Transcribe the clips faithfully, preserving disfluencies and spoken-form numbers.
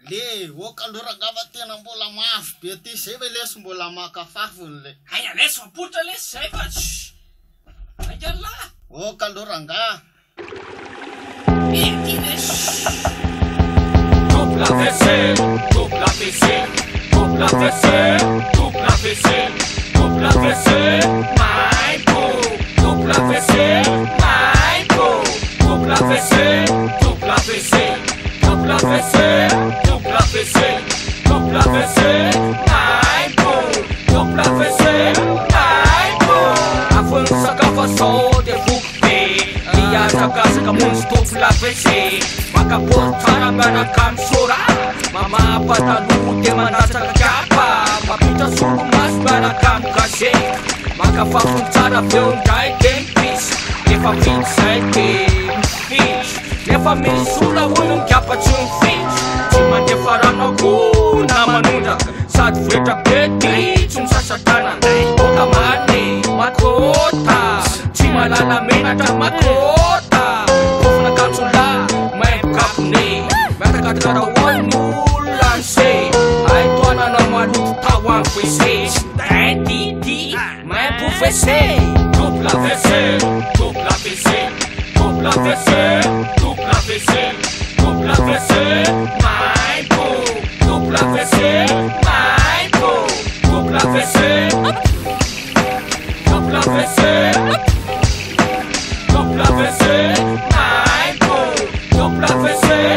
Le, o kalorangava tena mbola mafy be ty zay ve leso mbola makafafony le. Aya leso apotra leso zay fa. Aya la. O kaloranga. Eh, ty leso. Coupe la V C, coupe la V C, coupe la V C, coupe la V C, coupe la V C, my boo. Coupe la V C, my boo. Coupe la V C, coupe la V C, coupe la V C, coupe la V C, coupe la V C, my boo. Coupe la V C, my boo. Avança cavaço de bukbe, dia jaga sekamun stop la V C. Maka portara barakan sura, mama patalu te manasa kapa, mapita suku mas barakan kashe. Maka fakun cara film dai tempis, nefa fit side fish, nefa min sula wonum kapa chum fish. Cuma nefa rano ku nama nunda, saat frita peti chum sasatana. Oka mane makota, cuma lala mena tak makota. Kofna kapsula. Kata wan mulan say, I tuana na madu tawang fese. Daddy di, my professor. Coupe la V C, coupe la V C, coupe la V C, coupe la V C, coupe la V C, my boo. Coupe la V C, my boo. Coupe la V C, coupe la V C, coupe la V C, my boo. Coupe la V C.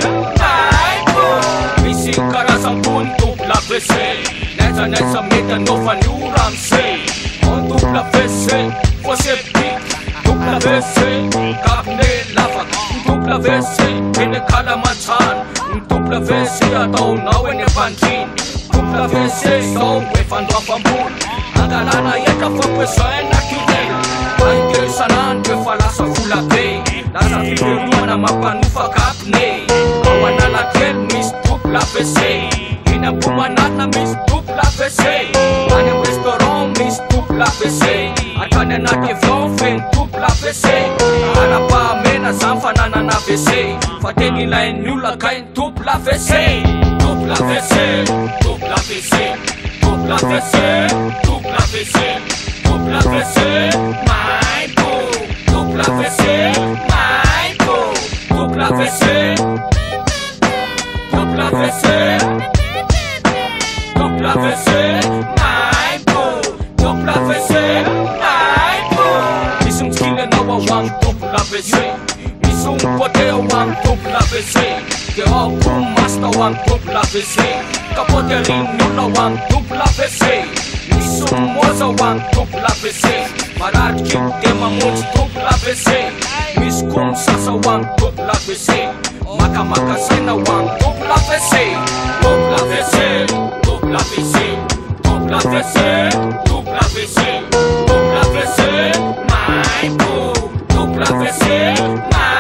V C, nessa nessa meta nova new Ramsey. On dupla V C, você pique. Dupla V C, carne lava. Dupla V C, ene cada machan. Dupla V C, atau now ene pantin. Dupla V C, so we fan do fambul. Angalana yeta fokwe so ena kidel. Anke sanan we fala sa fula pay. Nasa video na mapanufa kapne. Kawana la tel mis dupla V C. Ina pumanat na Miss Dupla V C. Anong restaurant Miss Dupla V C. At kanya natin vlogin Dupla V C. Ana pa mena samfana na na V C. Fateni la inula kain Dupla V C. Dupla V C, Dupla V C, Dupla V C, Dupla V C, Dupla V C, my boo. Dupla V C, my boo. Dupla V C, Dupla V C. Dupla V C, my boo. Dupla V C, my boo. Misung skilla na wawang dupla V C. Misung pote wang dupla V C. Ke aku masta wang dupla V C. Kapote rin nula wang dupla V C. Misung moza wang dupla V C. Marat kip tema munch dupla V C. Miskum sasa wang dupla V C. Maka maka sena wang dupla V C. Dupla V C. Dupla V C, dupla V C, dupla V C, dupla V C, my boo. Dupla V C, my